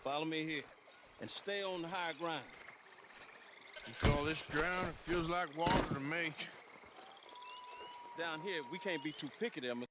Follow me here and stay on the high ground. You call this ground? It feels like water to me. Down here, we can't be too picky there.